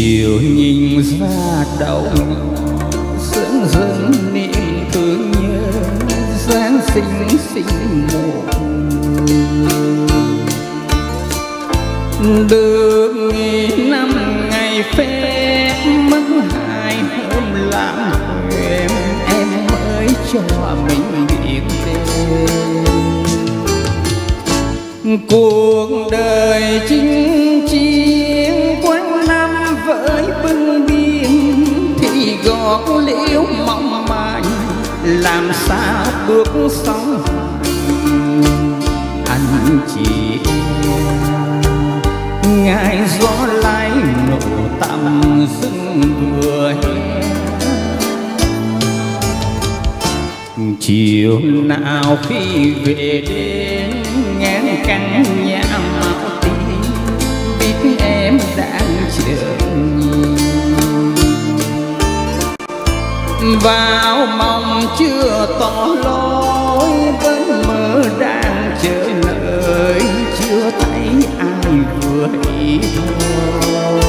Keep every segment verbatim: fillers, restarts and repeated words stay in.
chiều nhìn ra đầu sương dâng niềm thương nhớ Giáng sinh sinh một được nghỉ năm ngày phép mất hai hôm làm quên em mới cho mình biết tên cuộc đời chinh chiến quanh năm với bưng biên thì gót liễu mong manh làm sao bước sóng anh chỉ ngài gió lái nổ tầm rừng vừa chiều nào khi về đến ngang căn nhà màu tím biết em đang chờ vào mong chưa tỏ lối vẫn mơ đang chờ đợi chưa thấy ai vừa ý thôi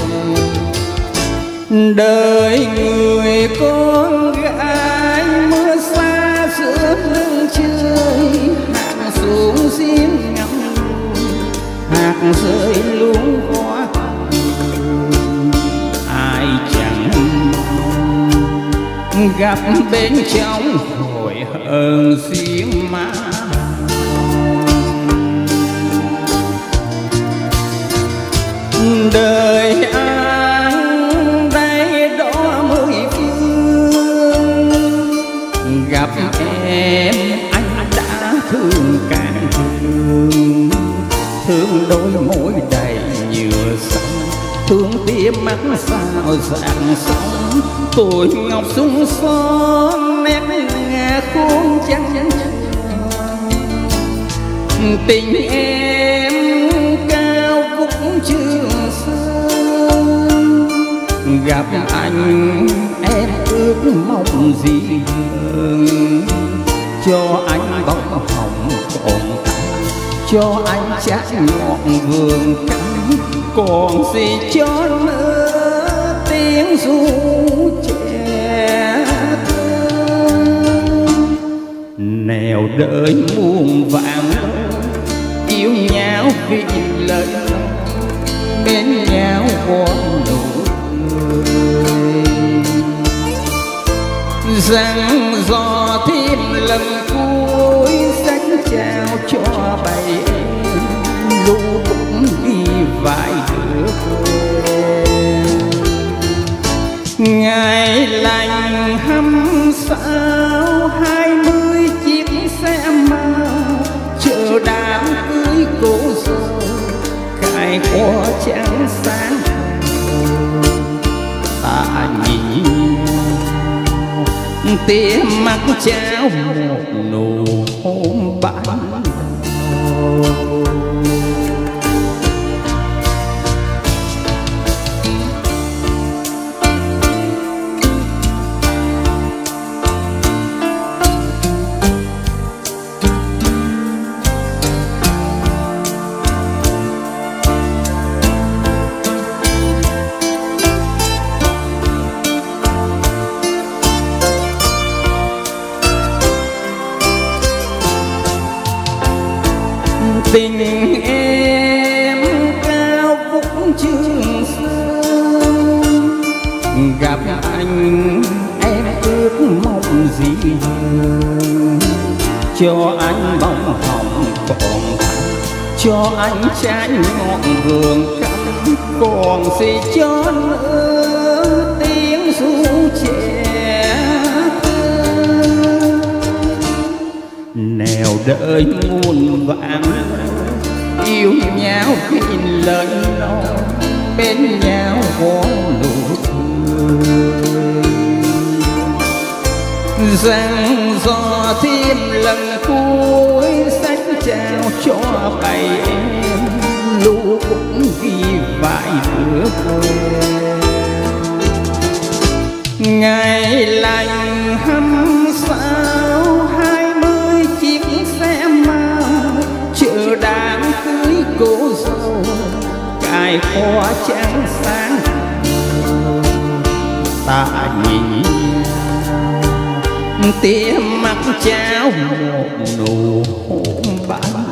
đời người con gái mưa xa giữa lưng trời hạt xuống xiên ngắm hạt rơi luôn hoa ai chẳng gặp bên trong hồi hờn riêng má đời anh đây đó mười phương gặp em anh đã thương càng thương thương đôi môi đầy nhựa sông thương tia mắt sao dạng sóng tuổi ngọc sung son nét ngà khuôn trắng tình em cao vút trường sơn gặp anh em ước mong gì hơn cho anh bông hồng còn cho anh chát ngọn vườn cánh còn gì cho nữa tiếng ru trẻ thơ nẻo đời muôn vàng yêu nhau vì lời bên nhau có nụ cười rằng gió thêm lần cuối sách chào cho bầy em lũ cũng đi vài đứa quên ngày lành hăm sao hai mươi chiếc xe màu chờ đám cưới cô dâu cài hoa trắng sáng ta nhìn tia mắt trao một nụ hôn ban tình em cao vút trường sơn gặp anh em ước mong gì hơn cho anh bông hồng còn cho anh trái ngọn vườn cắm còn gì cho nữa tiếng ru trẻ thơ nẻo đời muôn vạn yêu nhau vì lời nói bên nhau có nụ cười rằng gió thêm lần cuối sách chào cho bầy em lũ cũng ghi vài đứa quên ngày lành hăm sao hai mươi chiếc xe màu chờ đám cưới cô dâu cài hoa trắng sáng nghỉ tia mắt trao một nụ hôn ban